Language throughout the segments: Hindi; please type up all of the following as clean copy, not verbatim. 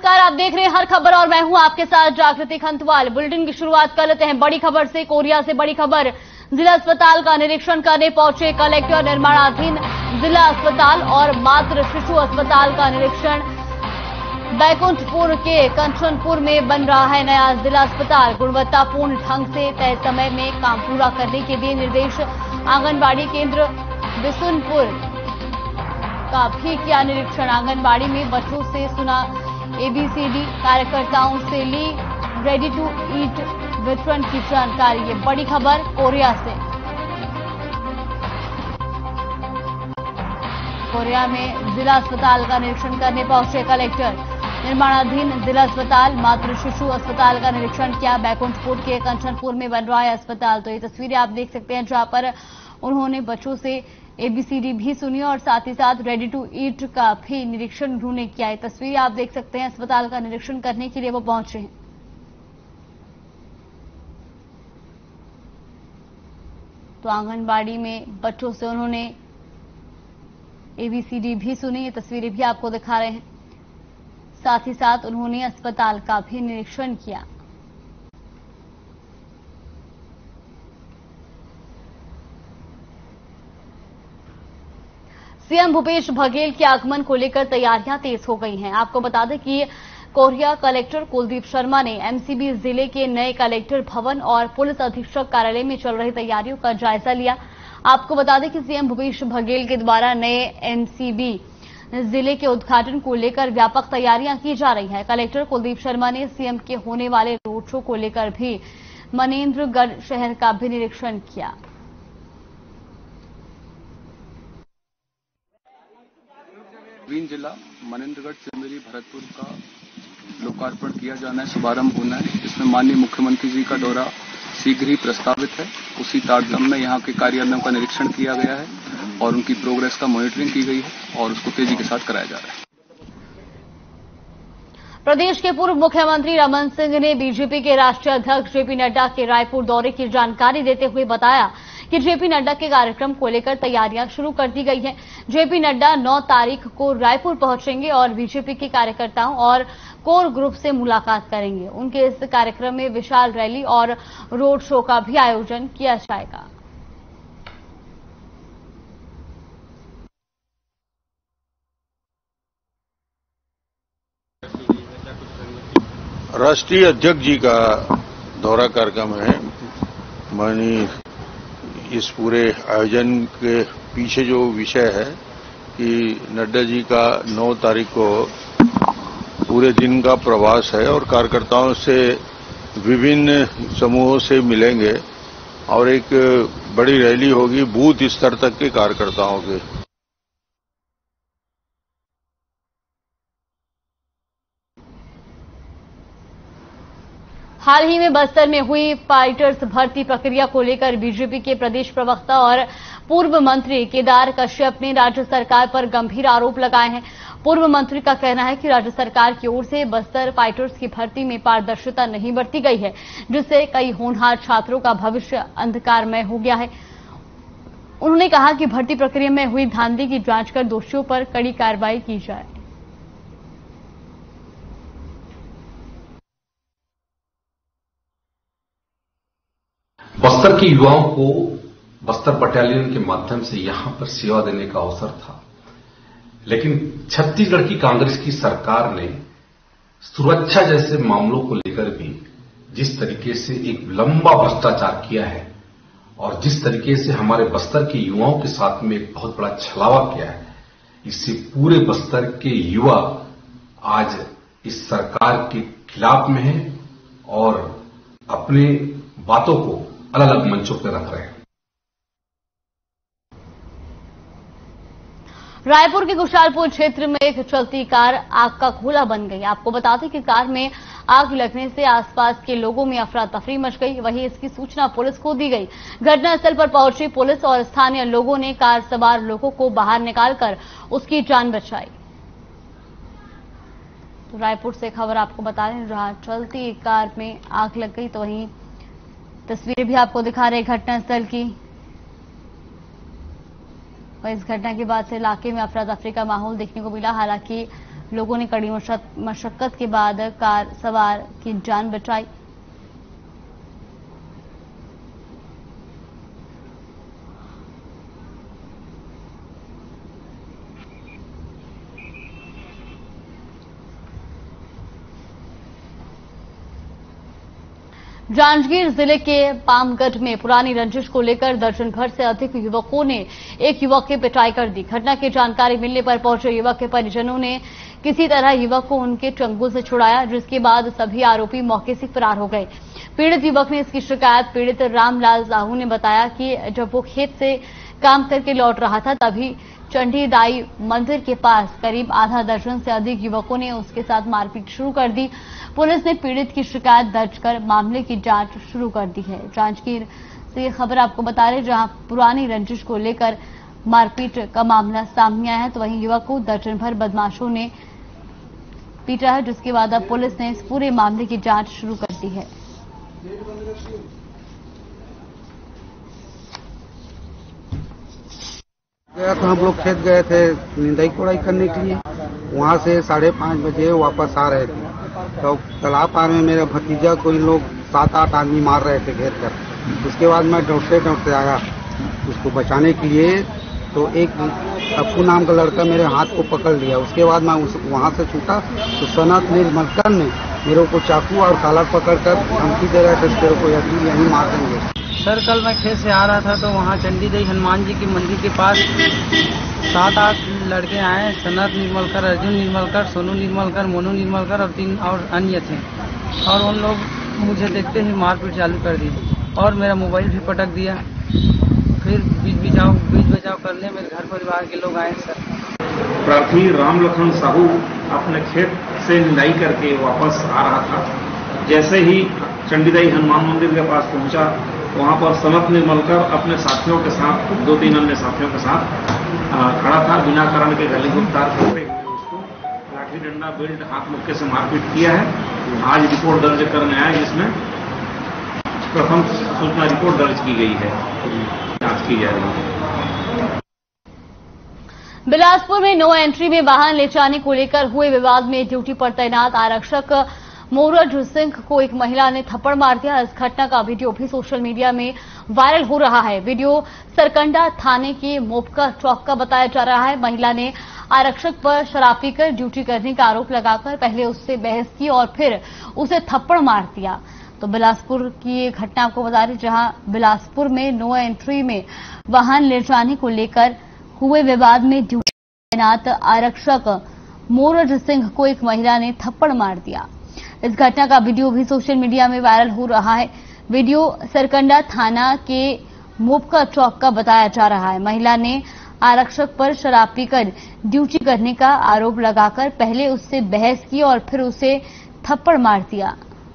नमस्कार, आप देख रहे हैं हर खबर और मैं हूं आपके साथ जागृति खंतवाल। बुलेटिन की शुरुआत कर लेते हैं बड़ी खबर से। कोरिया से बड़ी खबर। जिला अस्पताल का निरीक्षण करने पहुंचे कलेक्टर। निर्माणाधीन जिला अस्पताल और मातृ शिशु अस्पताल का निरीक्षण। बैकुंठपुर के कंचनपुर में बन रहा है नया जिला अस्पताल। गुणवत्तापूर्ण ढंग से तय समय में काम पूरा करने के दिए निर्देश। आंगनबाड़ी केंद्र बिसुनपुर का भी किया निरीक्षण। आंगनबाड़ी में बच्चों से सुना एबीसीडी, कार्यकर्ताओं से ली रेडी टू ईट वितरण की जानकारी। ये बड़ी खबर कोरिया से। कोरिया में जिला अस्पताल का निरीक्षण करने पहुंचे कलेक्टर। निर्माणाधीन जिला अस्पताल मातृ शिशु अस्पताल का निरीक्षण किया। बैकुंठपुर के कंचनपुर में बन रहा है अस्पताल। तो ये तस्वीरें आप देख सकते हैं जहां पर उन्होंने बच्चों से एबीसीडी भी सुनी और साथ ही साथ रेडी टू ईट का भी निरीक्षण उन्होंने किया है। तस्वीरें आप देख सकते हैं, अस्पताल का निरीक्षण करने के लिए वो पहुंचे हैं। तो आंगनबाड़ी में बच्चों से उन्होंने एबीसीडी भी सुनी। ये तस्वीरें भी आपको दिखा रहे हैं। साथ ही साथ उन्होंने अस्पताल का भी निरीक्षण किया। सीएम भूपेश बघेल के आगमन को लेकर तैयारियां तेज हो गई हैं। आपको बता दें कि कोरिया कलेक्टर कुलदीप शर्मा ने एमसीबी जिले के नए कलेक्टर भवन और पुलिस अधीक्षक कार्यालय में चल रही तैयारियों का जायजा लिया। आपको बता दें कि सीएम भूपेश बघेल के द्वारा नए एमसीबी जिले के उद्घाटन को लेकर व्यापक तैयारियां की जा रही है। कलेक्टर कुलदीप शर्मा ने सीएम के होने वाले रोड शो को लेकर भी मनेन्द्रगढ़ शहर का भी निरीक्षण किया। ग्रीन जिला मनेन्द्रगढ़ चंदेरी भरतपुर का लोकार्पण किया जाना है, शुभारंभ होना है। इसमें माननीय मुख्यमंत्री जी का दौरा शीघ्र ही प्रस्तावित है। उसी तारतम्य में यहाँ के कार्यालयों का निरीक्षण किया गया है और उनकी प्रोग्रेस का मॉनिटरिंग की गई है और उसको तेजी के साथ कराया जा रहा है। प्रदेश के पूर्व मुख्यमंत्री रमन सिंह ने बीजेपी के राष्ट्रीय अध्यक्ष जेपी नड्डा के रायपुर दौरे की जानकारी देते हुए बताया कि जेपी नड्डा के कार्यक्रम को लेकर तैयारियां शुरू कर दी गई हैं। जेपी नड्डा 9 तारीख को रायपुर पहुंचेंगे और बीजेपी के कार्यकर्ताओं और कोर ग्रुप से मुलाकात करेंगे। उनके इस कार्यक्रम में विशाल रैली और रोड शो का भी आयोजन किया जाएगा। राष्ट्रीय अध्यक्ष जी का दौरा कार्यक्रम है। माननीय इस पूरे आयोजन के पीछे जो विषय है कि नड्डा जी का 9 तारीख को पूरे दिन का प्रवास है और कार्यकर्ताओं से विभिन्न समूहों से मिलेंगे और एक बड़ी रैली होगी बूथ स्तर तक के कार्यकर्ताओं के। हाल ही में बस्तर में हुई फाइटर्स भर्ती प्रक्रिया को लेकर बीजेपी के प्रदेश प्रवक्ता और पूर्व मंत्री केदार कश्यप ने राज्य सरकार पर गंभीर आरोप लगाए हैं। पूर्व मंत्री का कहना है कि राज्य सरकार की ओर से बस्तर फाइटर्स की भर्ती में पारदर्शिता नहीं बरती गई है, जिससे कई होनहार छात्रों का भविष्य अंधकारमय हो गया है। उन्होंने कहा कि भर्ती प्रक्रिया में हुई धांधली की जांच कर दोषियों पर कड़ी कार्रवाई की जाए। बस्तर के युवाओं को बस्तर बटालियन के माध्यम से यहां पर सेवा देने का अवसर था, लेकिन छत्तीसगढ़ की कांग्रेस की सरकार ने सुरक्षा जैसे मामलों को लेकर भी जिस तरीके से एक लंबा भ्रष्टाचार किया है और जिस तरीके से हमारे बस्तर के युवाओं के साथ में एक बहुत बड़ा छलावा किया है, इससे पूरे बस्तर के युवा आज इस सरकार के खिलाफ में हैं और अपने बातों को अलग अलग मंचों पर रख रहे हैं। रायपुर के कुशालपुर क्षेत्र में एक चलती कार आग का गोला बन गई। आपको बता दें कि कार में आग लगने से आसपास के लोगों में अफरा तफरी मच गई। वहीं इसकी सूचना पुलिस को दी गई। घटनास्थल पर पहुंची पुलिस और स्थानीय लोगों ने कार सवार लोगों को बाहर निकालकर उसकी जान बचाई। तो रायपुर से खबर आपको बता दें, जहां चलती कार में आग लग गई। तो वहीं तस्वीरें भी आपको दिखा रहे घटनास्थल की। और इस घटना के बाद से इलाके में अफरा तफरी का माहौल देखने को मिला। हालांकि लोगों ने कड़ी मशक्कत के बाद कार सवार की जान बचाई। जांजगीर जिले के पामगढ़ में पुरानी रंजिश को लेकर दर्जन भर से अधिक युवकों ने एक युवक की पिटाई कर दी। घटना की जानकारी मिलने पर पहुंचे युवक के परिजनों ने किसी तरह युवक को उनके चंगुल से छुड़ाया, जिसके बाद सभी आरोपी मौके से फरार हो गए। पीड़ित युवक ने इसकी शिकायत पीड़ित रामलाल साहू ने बताया कि जब वो खेत से काम करके लौट रहा था तभी चंडीदाई मंदिर के पास करीब आधा दर्जन से अधिक युवकों ने उसके साथ मारपीट शुरू कर दी। पुलिस ने पीड़ित की शिकायत दर्ज कर मामले की जांच शुरू कर दी है। जांजगीर से ये खबर आपको बता रहे, जहां पुरानी रंजिश को लेकर मारपीट का मामला सामने आया है, तो वहीं युवक को दर्जन भर बदमाशों ने पीटा है, जिसके बाद अब पुलिस ने इस पूरे मामले की जांच शुरू कर दी है। गया तो हम लोग खेत गए थे निंदाई कोड़ाई करने के लिए। वहां से 5:30 बजे वापस आ रहे थे तो तालाब पार में मेरा भतीजा को इन लोग 7-8 आदमी मार रहे थे घेर कर। उसके बाद मैं दौड़ते आया उसको बचाने के लिए, तो एक टप्पू नाम का लड़का मेरे हाथ को पकड़ लिया। उसके बाद मैं वहां से छूटा तो सनत निर्मलकर ने मेरे को चाकू और कालर पकड़कर धमकी दे रहे थे, तेरे को यहीं मार देंगे। सर कल मैं खेत से आ रहा था तो वहाँ चंडीदेई हनुमान जी की मंदिर के पास 7-8 लड़के आए। सनत निर्मलकर, अर्जुन निर्मलकर, सोनू निर्मलकर, मोनू निर्मलकर और 3 और अन्य थे, और उन लोग मुझे देखते ही मारपीट चालू कर दी और मेरा मोबाइल भी पटक दिया। फिर बीच बचाव करने मेरे घर परिवार के लोग आए। सर प्रार्थी राम लखन साहू अपने खेत से निंदाई करके वापस आ रहा था। जैसे ही चंडीदाई हनुमान मंदिर के पास पहुंचा, वहां पर सनत निर्मलकर अपने साथियों के साथ 2-3 अन्य साथियों के साथ खड़ा था। बिना कारण के गले गुप्तार करते हुए उसको लाठी डंडा बेल्ट हाथ मुक्के से मारपीट किया है। आज रिपोर्ट दर्ज करने आया, जिसमें प्रथम सूचना रिपोर्ट दर्ज की गई है, जांच की जा रही है। बिलासपुर में नो एंट्री में वाहन ले जाने को लेकर हुए विवाद में ड्यूटी पर तैनात आरक्षक मोरज सिंह को एक महिला ने थप्पड़ मार दिया। इस घटना का वीडियो भी सोशल मीडिया में वायरल हो रहा है। वीडियो सरकंडा थाने के मोपका चौक का बताया जा रहा है। महिला ने आरक्षक पर शराब पीकर ड्यूटी करने का आरोप लगाकर पहले उससे बहस की और फिर उसे थप्पड़ मार दिया। तो बिलासपुर की ये घटना आपको बता रही, जहां बिलासपुर में नो एंट्री में वाहन ले जाने को लेकर हुए विवाद में ड्यूटी तैनात आरक्षक मोरज सिंह को एक महिला ने थप्पड़ मार दिया। इस घटना का वीडियो भी सोशल मीडिया में वायरल हो रहा है। वीडियो सरकंडा थाना के मोपका चौक का बताया जा रहा है। महिला ने आरक्षक पर शराब पीकर ड्यूटी करने का आरोप लगाकर पहले उससे बहस की और फिर उसे थप्पड़ मार दिया।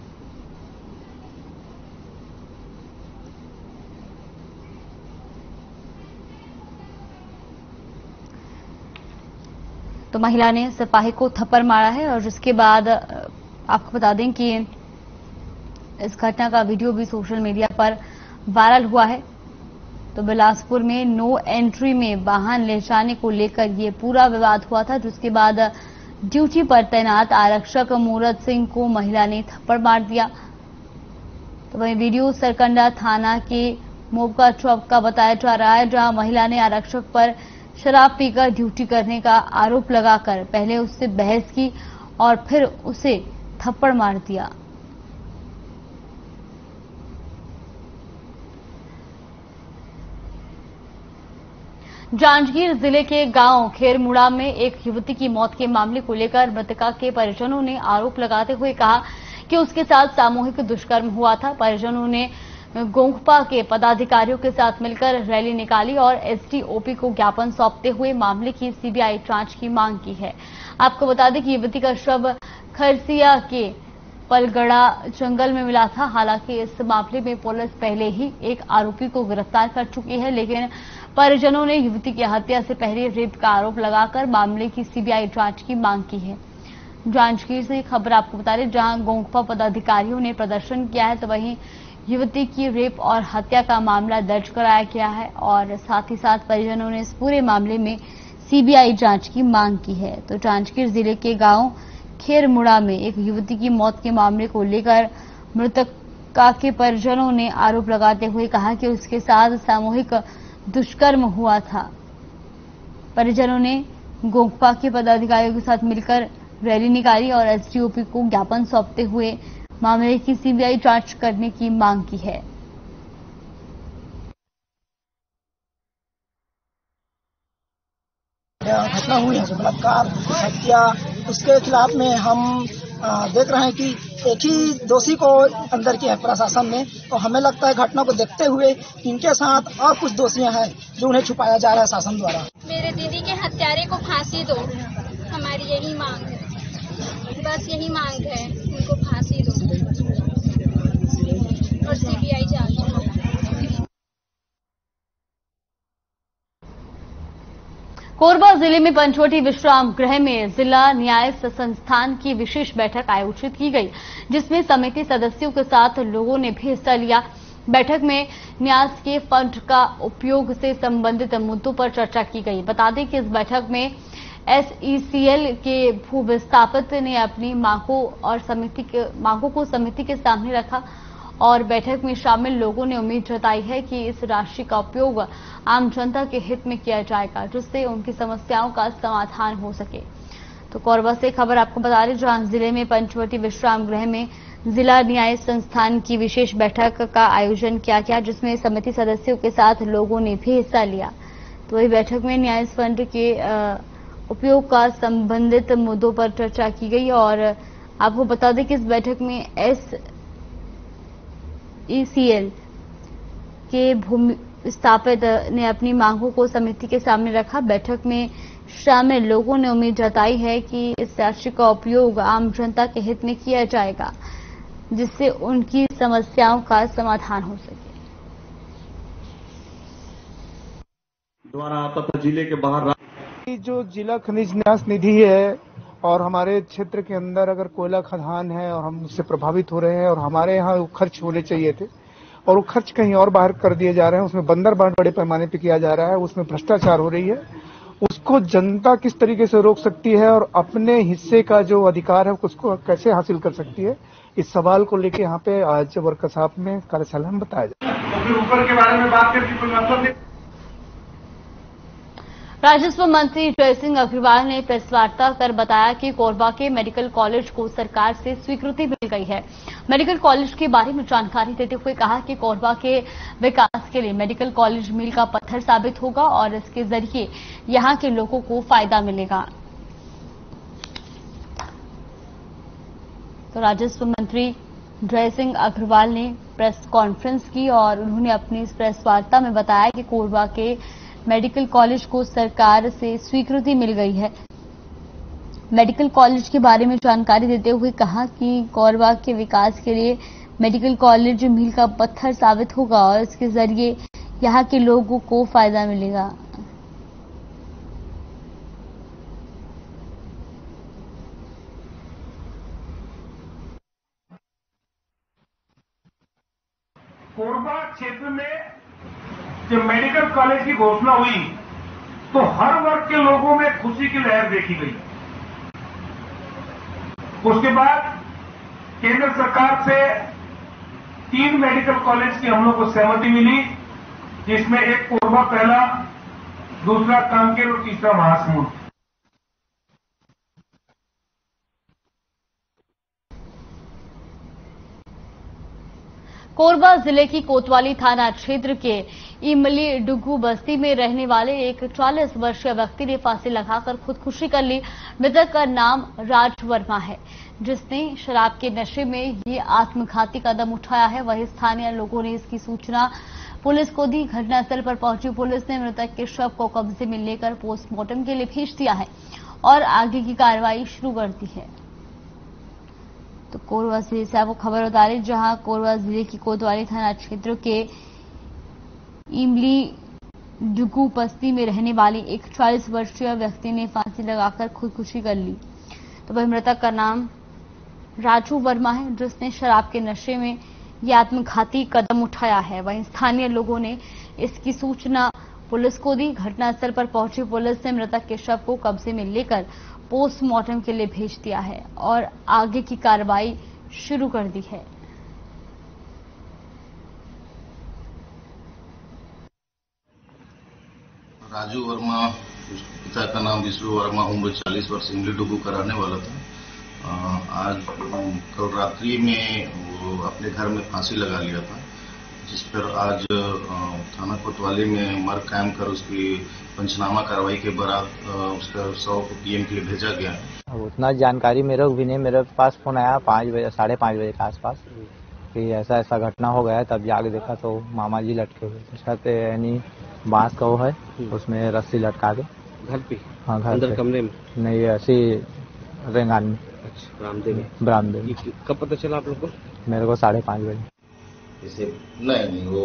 तो महिला ने सिपाही को थप्पड़ मारा है और जिसके बाद आपको बता दें कि इस घटना का वीडियो भी सोशल मीडिया पर वायरल हुआ है। तो बिलासपुर में नो एंट्री में वाहन ले जाने को लेकर ये पूरा विवाद हुआ था, जिसके बाद ड्यूटी पर तैनात आरक्षक मोरज सिंह को महिला ने थप्पड़ मार दिया। तो वही वीडियो सरकंडा थाना के मोपका चौक का बताया जा रहा है, जहां महिला ने आरक्षक पर शराब पीकर ड्यूटी करने का आरोप लगाकर पहले उससे बहस की और फिर उसे थप्पड़ मार दिया। जांजगीर जिले के गांव खेरमुड़ा में एक युवती की मौत के मामले को लेकर मृतका के परिजनों ने आरोप लगाते हुए कहा कि उसके साथ सामूहिक दुष्कर्म हुआ था। परिजनों ने गोंगपा के पदाधिकारियों के साथ मिलकर रैली निकाली और एसडीओपी को ज्ञापन सौंपते हुए मामले की सीबीआई जांच की मांग की है। आपको बता दें कि युवती का शव खरसिया के पलगड़ा जंगल में मिला था। हालांकि इस मामले में पुलिस पहले ही एक आरोपी को गिरफ्तार कर चुकी है, लेकिन परिजनों ने युवती की हत्या से पहले रेप का आरोप लगाकर मामले की सीबीआई जांच की मांग की है। जांजगीर से खबर आपको बता रहे, जहां गोंगपा पदाधिकारियों ने प्रदर्शन किया है, तो वहीं युवती की रेप और हत्या का मामला दर्ज कराया गया है और साथ ही साथ परिजनों ने इस पूरे मामले में सीबीआई जांच की मांग की है। तो जांजगीर जिले के गांव खेरमुड़ा में एक युवती की मौत के मामले को लेकर मृतका के परिजनों ने आरोप लगाते हुए कहा कि उसके साथ सामूहिक दुष्कर्म हुआ था। परिजनों ने गोंगपा के पदाधिकारियों के साथ मिलकर रैली निकाली और एसडीओपी को ज्ञापन सौंपते हुए मामले की सीबीआई जांच करने की मांग की है। घटना हुई है बलात्कार हत्या, उसके खिलाफ में हम देख रहे हैं कि एक ही दोषी को अंदर किया है प्रशासन ने। तो हमें लगता है घटना को देखते हुए इनके साथ और कुछ दोषियां हैं जो उन्हें छुपाया जा रहा है शासन द्वारा। मेरे दीदी के हत्यारे को फांसी दो, हमारी यही मांग है, बस यही मांग है, उनको फांसी दो और सीबीआई जांच। कोरबा जिले में पंचवटी विश्राम गृह में जिला न्याय संस्थान की विशेष बैठक आयोजित की गई, जिसमें समिति सदस्यों के साथ लोगों ने भी हिस्सा लिया। बैठक में न्यास के फंड का उपयोग से संबंधित मुद्दों पर चर्चा की गई। बता दें कि इस बैठक में एसईसीएल के भू विस्थापित ने अपनी मांगों को समिति के सामने रखा और बैठक में शामिल लोगों ने उम्मीद जताई है कि इस राशि का उपयोग आम जनता के हित में किया जाएगा, जिससे उनकी समस्याओं का समाधान हो सके। तो कोरबा से खबर आपको बता रहे, जहां जिले में पंचवटी विश्राम गृह में जिला न्याय संस्थान की विशेष बैठक का आयोजन किया गया, जिसमें समिति सदस्यों के साथ लोगों ने भी हिस्सा लिया। तो वही बैठक में न्याय फंड के उपयोग का संबंधित मुद्दों पर चर्चा की गई। और आपको बता दें कि इस बैठक में एसईसीएल के भूमि विस्थापित ने अपनी मांगों को समिति के सामने रखा। बैठक में शामिल लोगों ने उम्मीद जताई है कि इस राशि का उपयोग आम जनता के हित में किया जाएगा, जिससे उनकी समस्याओं का समाधान हो सके। द्वारा तथा जिले के बाहर जो जिला खनिज न्यास निधि है और हमारे क्षेत्र के अंदर अगर कोयला खदान है और हम उससे प्रभावित हो रहे हैं और हमारे यहाँ वो खर्च होने चाहिए थे और वो खर्च कहीं और बाहर कर दिए जा रहे हैं, उसमें बंदर बांट बड़े पैमाने पे किया जा रहा है, उसमें भ्रष्टाचार हो रही है। उसको जनता किस तरीके से रोक सकती है और अपने हिस्से का जो अधिकार है उसको कैसे हासिल कर सकती है, इस सवाल को लेके यहाँ पे आज वर्कशॉप में कार्यशाला में बताया जाए। तो फिर ऊपर के बारे में बात करके कोई मतलब नहीं। राजस्व मंत्री जयसिंह अग्रवाल ने प्रेस वार्ता कर बताया कि कोरबा के मेडिकल कॉलेज को सरकार से स्वीकृति मिल गई है। मेडिकल कॉलेज के बारे में जानकारी देते हुए कहा कि कोरबा के विकास के लिए मेडिकल कॉलेज मील का पत्थर साबित होगा और इसके जरिए यहां के लोगों को फायदा मिलेगा। तो राजस्व मंत्री जयसिंह अग्रवाल ने प्रेस कॉन्फ्रेंस की और उन्होंने अपनी इस प्रेस वार्ता में बताया कि कोरबा के मेडिकल कॉलेज को सरकार से स्वीकृति मिल गई है। मेडिकल कॉलेज के बारे में जानकारी देते हुए कहा कि कोरबा के विकास के लिए मेडिकल कॉलेज मील का पत्थर साबित होगा और इसके जरिए यहां के लोगों को फायदा मिलेगा। कोरबा क्षेत्र में जब मेडिकल कॉलेज की घोषणा हुई तो हर वर्ग के लोगों में खुशी की लहर देखी गई। उसके बाद केंद्र सरकार से 3 मेडिकल कॉलेज की हम लोग को सहमति मिली, जिसमें एक कोरबा पहला, दूसरा कांकेर और तीसरा महासमुंद। कोरबा जिले की कोतवाली थाना क्षेत्र के इमली डुगू बस्ती में रहने वाले एक 40 वर्षीय व्यक्ति ने फांसी लगाकर खुदकुशी कर ली। मृतक का नाम राज वर्मा है, जिसने शराब के नशे में ये आत्मघाती कदम उठाया है। वहीं स्थानीय लोगों ने इसकी सूचना पुलिस को दी। घटनास्थल पर पहुंची पुलिस ने मृतक के शव को कब्जे में लेकर पोस्टमार्टम के लिए भेज दिया है और आगे की कार्रवाई शुरू कर दी है। तो कोरबा जिले से आपको खबर बता रही, जहां कोरबा जिले की कोतवाली थाना क्षेत्र के इमली डुगू बस्ती में रहने वाली एक 40 वर्षीय व्यक्ति ने फांसी लगाकर खुदकुशी कर ली। तो वह मृतक का नाम राजू वर्मा है, जिसने शराब के नशे में यह आत्मघाती कदम उठाया है। वहीं स्थानीय लोगों ने इसकी सूचना पुलिस को दी। घटनास्थल पर पहुंची पुलिस ने मृतक के शव को कब्जे में लेकर पोस्टमार्टम के लिए भेज दिया है और आगे की कार्रवाई शुरू कर दी है। राजू वर्मा, पिता का नाम विष्णु वर्मा, उम्र 40 वर्ष, इमली डुगू कराने वाला था। आज कल रात्रि में वो अपने घर में फांसी लगा लिया था, जिस पर आज थाना कोतवाली में मर्ग कायम कर उसकी पंचनामा कार्रवाई के बाद उसका शव को पीएम के लिए भेजा गया। उतना जानकारी मेरे को भी नहीं, मेरे पास फोन आया 5 बजे 5:30 बजे के आसपास कि ऐसा ऐसा घटना हो गया है। तब जाके देखा तो मामा जी लटके हुए थे, छत यानी बांस का वो है, उसमें रस्सी लटका के। घर पे? हाँ, घर अंदर पे। कमरे में? नहीं, ऐसी रेंगान में। अच्छा, बरामदे में। कब पता चला आप लोग को? मेरे को 5:30 बजे। इसे नहीं वो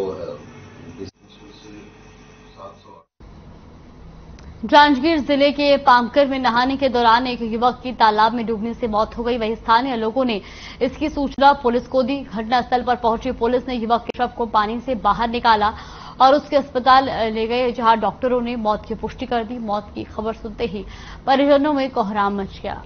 जांजगीर जिले के पामकर में नहाने के दौरान एक युवक की तालाब में डूबने से मौत हो गई। वहीं स्थानीय लोगों ने इसकी सूचना पुलिस को दी। घटनास्थल पर पहुंची पुलिस ने युवक के शव को पानी से बाहर निकाला और उसके अस्पताल ले गए, जहां डॉक्टरों ने मौत की पुष्टि कर दी। मौत की खबर सुनते ही परिजनों में कोहराम मच गया।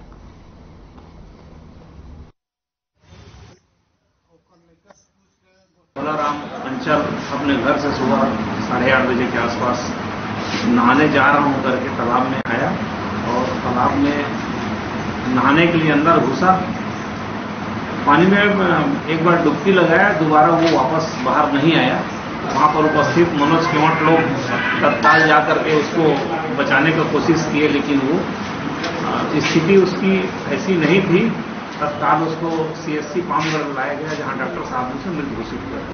भोलाराम अंचल अपने घर से सुबह 8:30 बजे के आसपास नहाने जा रहा हूं करके तालाब में आया और तालाब में नहाने के लिए अंदर घुसा। पानी में एक बार डुबकी लगाया, दोबारा वो वापस बाहर नहीं आया। वहां पर उपस्थित मनोज केवट लोग तत्काल जाकर के उसको बचाने की कोशिश किए, लेकिन वो स्थिति उसकी ऐसी नहीं थी। तत्काल उसको सीएससी पामगढ़ लाया गया, जहां डॉक्टर साहब ने उसे मृत घोषित किया।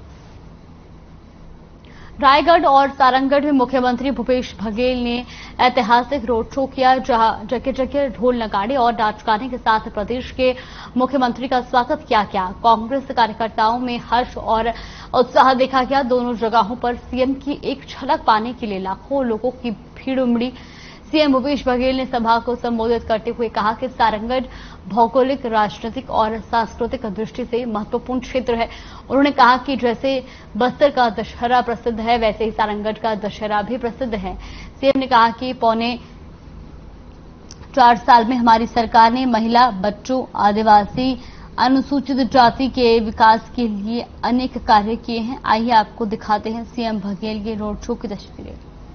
रायगढ़ और सारंगगढ़ में मुख्यमंत्री भूपेश बघेल ने ऐतिहासिक रोड शो किया, जहां जगह जगह ढोल नगाड़े और नाच गाने के साथ प्रदेश के मुख्यमंत्री का स्वागत किया गया। कांग्रेस कार्यकर्ताओं में हर्ष और उत्साह देखा गया। दोनों जगहों पर सीएम की एक झलक पाने के लिए लाखों लोगों की भीड़ उमड़ी। सीएम भूपेश बघेल ने सभा को संबोधित करते हुए कहा कि सारंगगढ़ भौगोलिक, राजनीतिक और सांस्कृतिक दृष्टि से महत्वपूर्ण क्षेत्र है। उन्होंने कहा कि जैसे बस्तर का दशहरा प्रसिद्ध है, वैसे ही सारंगगढ़ का दशहरा भी प्रसिद्ध है। सीएम ने कहा कि पौने 4 साल में हमारी सरकार ने महिला, बच्चों, आदिवासी, अनुसूचित जाति के विकास के लिए अनेक कार्य किए हैं। आइए आपको दिखाते हैं सीएम बघेल के रोड शो की तस्वीरें।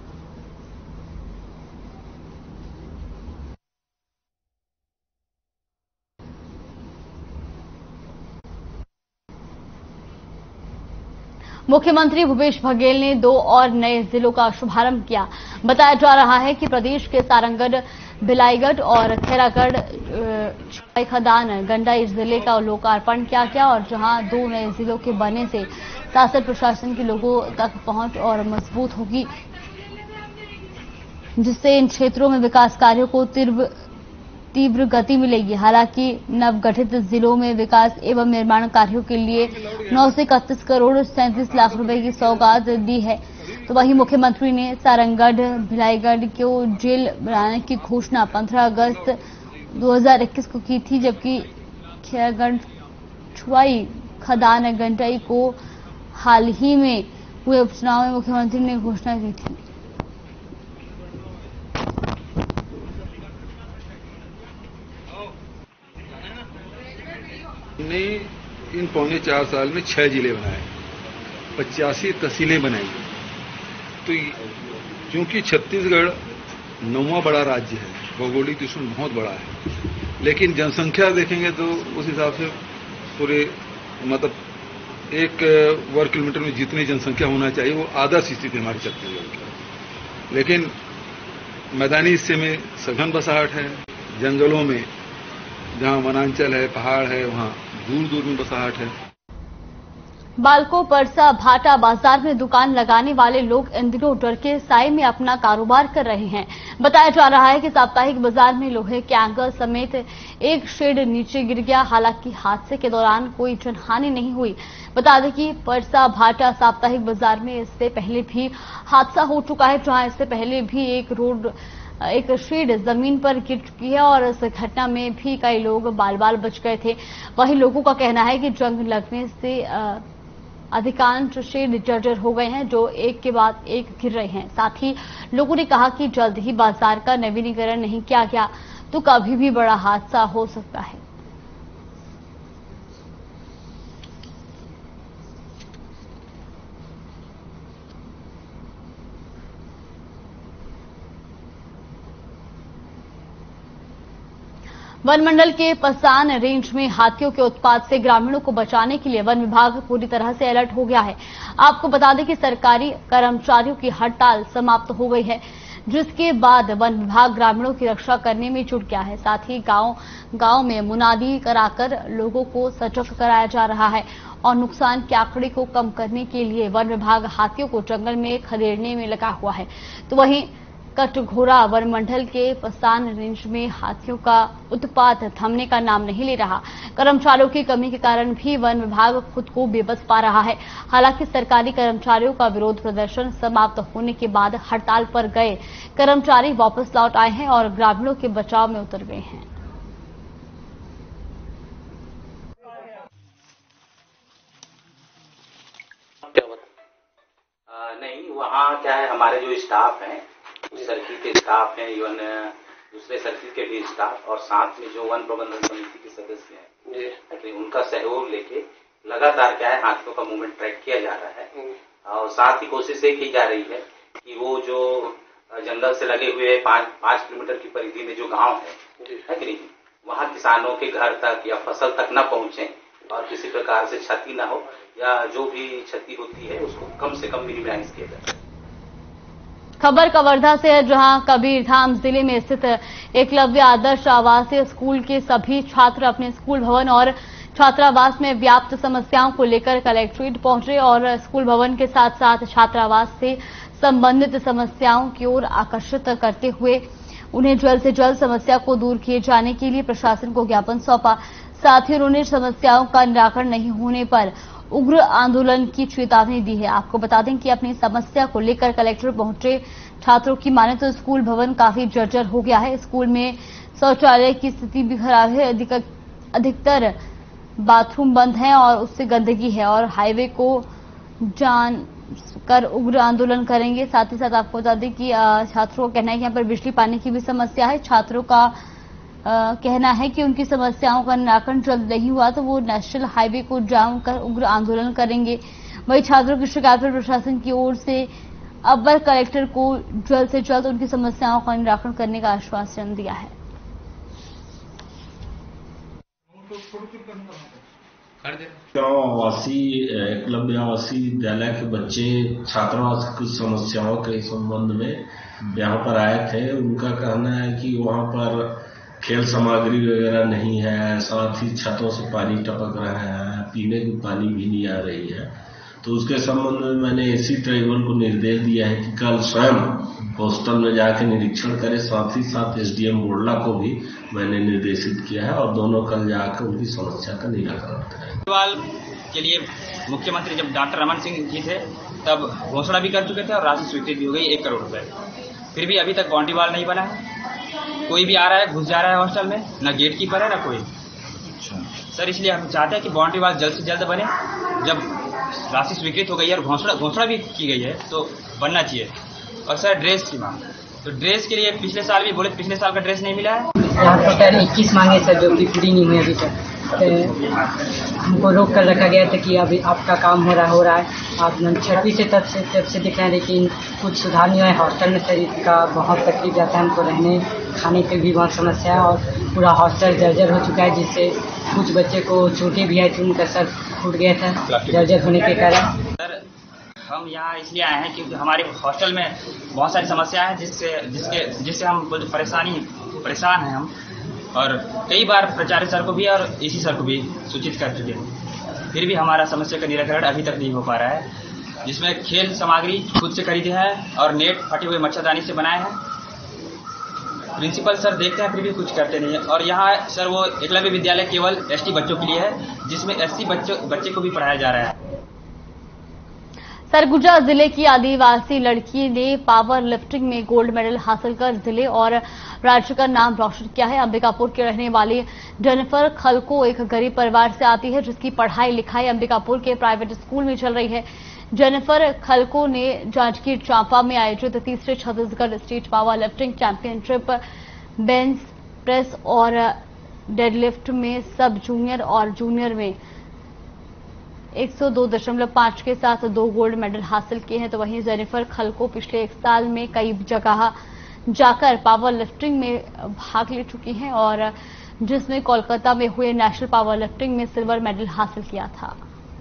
मुख्यमंत्री भूपेश बघेल ने 2 और नए जिलों का शुभारंभ किया। बताया जा रहा है कि प्रदेश के सारंगगढ़, भिलाईगढ़ और खैरागढ़ खदान गंडाई जिले का लोकार्पण किया गया और जहां 2 नए जिलों के बनने से शासन प्रशासन के लोगों तक पहुंच और मजबूत होगी, जिससे इन क्षेत्रों में विकास कार्यों को तीव्र गति मिलेगी। हालांकि नवगठित जिलों में विकास एवं निर्माण कार्यों के लिए 9 से 31 करोड़ 37 लाख रुपए की सौगात दी है। तो वहीं मुख्यमंत्री ने सारंगगढ़, भिलाईगढ़ को जेल बनाने की घोषणा 15 अगस्त 2021 को की थी, जबकि खैरागढ़, छुआई, खदान गंडाई को हाल ही में हुए उपचुनाव में मुख्यमंत्री ने घोषणा की थी। हमने इन पौने 4 साल में 6 जिले बनाए, 85 तहसीलें बनाई। तो क्योंकि छत्तीसगढ़ 9वां बड़ा राज्य है, भौगोलिक दृष्टि में बहुत बड़ा है, लेकिन जनसंख्या देखेंगे तो उस हिसाब से पूरे मतलब 1 वर्ग किलोमीटर में जितनी जनसंख्या होना चाहिए वो आदर्श स्थिति हमारी छत्तीसगढ़ की। लेकिन मैदानी हिस्से में सघन बसाहट है, जंगलों में जहां वनांचल है, पहाड़ है, वहां दूर दूर में बसाहट है। बालको, परसा, भाटा बाजार में दुकान लगाने वाले लोग इन दिनों डर के साए में अपना कारोबार कर रहे हैं। बताया जा रहा है कि साप्ताहिक बाजार में लोहे के एंगल समेत एक शेड नीचे गिर गया। हालांकि हादसे के दौरान कोई जनहानि नहीं हुई। बता दें कि परसा भाटा साप्ताहिक बाजार में इससे पहले भी हादसा हो चुका है, जहां इससे पहले भी एक शेड जमीन पर गिर चुकी है और इस घटना में भी कई लोग बाल बाल बच गए थे। वहीं लोगों का कहना है कि जंग लगने से अधिकांश शेड जर्जर हो गए हैं, जो एक के बाद एक गिर रहे हैं। साथ ही लोगों ने कहा कि जल्द ही बाजार का नवीनीकरण नहीं किया गया तो कभी भी बड़ा हादसा हो सकता है। वन मंडल के पसान रेंज में हाथियों के उत्पात से ग्रामीणों को बचाने के लिए वन विभाग पूरी तरह से अलर्ट हो गया है। आपको बता दें कि सरकारी कर्मचारियों की हड़ताल समाप्त हो गई है, जिसके बाद वन विभाग ग्रामीणों की रक्षा करने में जुट गया है। साथ ही गांव में मुनादी कराकर लोगों को सजग कराया जा रहा है और नुकसान के आंकड़े को कम करने के लिए वन विभाग हाथियों को जंगल में खदेड़ने में लगा हुआ है। तो वहीं कटघोरा वन मंडल के पसान रेंज में हाथियों का उत्पात थमने का नाम नहीं ले रहा। कर्मचारियों की कमी के कारण भी वन विभाग खुद को बेबस पा रहा है। हालांकि सरकारी कर्मचारियों का विरोध प्रदर्शन समाप्त होने के बाद हड़ताल पर गए कर्मचारी वापस लौट आए हैं और ग्रामीणों के बचाव में उतर गए हैं। नहीं, वहाँ क्या है, हमारे जो स्टाफ हैं, उस सर्किल के स्टाफ हैं, इवन दूसरे सर्किल के भी स्टाफ और साथ में जो वन प्रबंधन समिति के सदस्य हैं, उनका सहयोग लेके लगातार क्या है हाथियों का मूवमेंट ट्रैक किया जा रहा है। और साथ ही कोशिश ये की जा रही है कि वो जो जंगल से लगे हुए 5 किलोमीटर की परिधि में जो गांव है कि नहीं, वहाँ किसानों के घर तक या फसल तक न पहुंचे और किसी प्रकार से क्षति न हो या जो भी क्षति होती है उसको कम से कम मिनिमाइज किया जाए। खबर कवर्धा से है, जहां कबीरधाम जिले में स्थित एकलव्य आदर्श आवासीय स्कूल के सभी छात्र अपने स्कूल भवन और छात्रावास में व्याप्त समस्याओं को लेकर कलेक्ट्रेट पहुंचे और स्कूल भवन के साथ साथ छात्रावास से संबंधित समस्याओं की ओर आकर्षित करते हुए उन्हें जल्द से जल्द समस्या को दूर किए जाने के लिए प्रशासन को ज्ञापन सौंपा। साथ ही उन्होंने समस्याओं का निराकरण नहीं होने पर उग्र आंदोलन की चेतावनी दी है। आपको बता दें कि अपनी समस्या को लेकर कलेक्टर पहुंचे छात्रों की माने तो स्कूल भवन काफी जर्जर हो गया है। स्कूल में शौचालय की स्थिति भी खराब है, अधिकतर बाथरूम बंद हैं और उससे गंदगी है और हाईवे को जान कर उग्र आंदोलन करेंगे। साथ ही साथ आपको बता दें कि छात्रों का कहना है कि यहाँ पर बिजली पानी की भी समस्या है। छात्रों का कहना है कि उनकी समस्याओं का निराकरण जल्द नहीं हुआ तो वो नेशनल हाईवे को जाम कर उग्र आंदोलन करेंगे। वहीं छात्रों की शिकायत पर प्रशासन की ओर से अपर कलेक्टर को जल्द से जल्द उनकी समस्याओं का निराकरण करने का आश्वासन दिया है। एकलव्य आवासीय विद्यालय के बच्चे छात्रावास की समस्याओं के संबंध में यहाँ पर आए थे। उनका कहना है कि वहाँ पर खेल सामग्री वगैरह नहीं है, साथ ही छतों से पानी टपक रहा है, पीने की पानी भी नहीं आ रही है। तो उसके संबंध में मैंने एसी ट्राइबल को निर्देश दिया है कि कल स्वयं हॉस्टल में जाकर निरीक्षण करें। साथ ही साथ एसडीएम बोडला को भी मैंने निर्देशित किया है और दोनों कल जाकर उनकी समस्या का निराकरण करें। के लिए मुख्यमंत्री जब डॉक्टर रमन सिंह जी थे तब घोषणा भी कर चुके थे और राशि स्वीकृत भी हो गई 1 करोड़ रुपए। फिर भी अभी तक बाउंड्री वॉल नहीं बना है। कोई भी आ रहा है घुस जा रहा है हॉस्टल में, ना गेट कीपर है ना कोई। सर इसलिए हम चाहते हैं कि बाउंड्री वॉल जल्द से जल्द बने। जब राशि स्वीकृत हो गई है और घोषणा भी की गई है तो बनना चाहिए। और सर ड्रेस की मांग, तो ड्रेस के लिए पिछले साल भी बोले, पिछले साल का ड्रेस नहीं मिला है। यहाँ टोटल 21 मांगे सर जो कि पूरी नहीं हुई अभी तक। हमको रोक कर रखा गया था कि अभी आपका काम हो रहा है। आप 6वीं से तब से दिख रहे हैं, लेकिन कुछ सुधार नहीं हुआ है। हॉस्टल में सर का बहुत तकलीफ जाता है हमको, रहने खाने की भी बहुत समस्या है और पूरा हॉस्टल जर्जर हो चुका है, जिससे कुछ बच्चे को चोटें भी आई थी, उनका सर फूट गया था जर्जर होने के कारण। सर हम यहाँ इसलिए आए हैं क्योंकि हमारे हॉस्टल में बहुत सारी समस्या है जिससे हम परेशान हैं हम। और कई बार प्राचार्य सर को भी और एसी सर को भी सूचित कर चुके हैं, फिर भी हमारा समस्या का निराकरण अभी तक नहीं हो पा रहा है। जिसमें खेल सामग्री खुद से खरीदे हैं और नेट फटे हुए मच्छरदानी से बनाए हैं। प्रिंसिपल सर देखते हैं फिर भी कुछ करते नहीं है। और यहाँ सर वो एकलव्य विद्यालय केवल एसटी बच्चों के लिए है, जिसमें एससी बच्चे को भी पढ़ाया जा रहा है। सरगुजा जिले की आदिवासी लड़की ने पावर लिफ्टिंग में गोल्ड मेडल हासिल कर जिले और राज्य का नाम रोशन किया है। अंबिकापुर के रहने वाली जेनिफर खलको एक गरीब परिवार से आती है, जिसकी पढ़ाई लिखाई अंबिकापुर के प्राइवेट स्कूल में चल रही है। जेनिफर खलको ने जांजगीर चांपा में आयोजित तीसरे Chhattisgarh state power lifting championship bench press और डेडलिफ्ट में सब जूनियर और जूनियर में 102.5 के साथ 2 गोल्ड मेडल हासिल किए हैं। तो वहीं जेनिफर खलको पिछले 1 साल में कई जगह जाकर पावर लिफ्टिंग में भाग ले चुकी हैं और जिसमें कोलकाता में हुए नेशनल पावर लिफ्टिंग में सिल्वर मेडल हासिल किया था।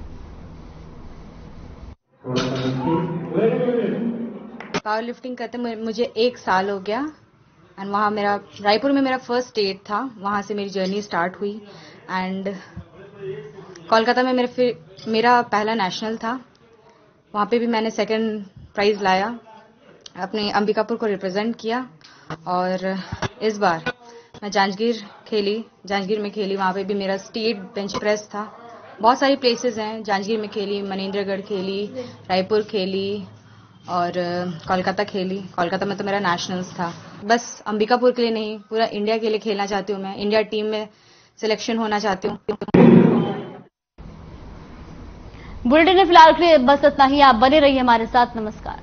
पावर लिफ्टिंग करते मुझे 1 साल हो गया एंड वहाँ मेरा रायपुर में मेरा फर्स्ट स्टेट था, वहाँ से मेरी जर्नी स्टार्ट हुई एंड कोलकाता में मेरा पहला नेशनल था, वहाँ पे भी मैंने 2nd प्राइज लाया, अपने अंबिकापुर को रिप्रेजेंट किया। और इस बार मैं जांजगीर में खेली, वहाँ पे भी मेरा स्टेट बेंच प्रेस था। बहुत सारी प्लेसेस हैं, जांजगीर में खेली, मनेंद्रगढ़ खेली, रायपुर खेली और कोलकाता खेली। कोलकाता में तो मेरा नेशनल्स था। बस अंबिकापुर के लिए नहीं, पूरा इंडिया के लिए खेलना चाहती हूँ। मैं इंडिया टीम में सिलेक्शन होना चाहती हूँ। बुलेटिन में फिलहाल के लिए बस इतना ही। आप बने रहिए हमारे साथ। नमस्कार।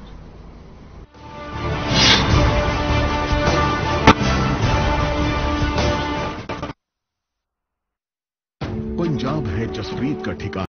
पंजाब है जसप्रीत का ठिकाना।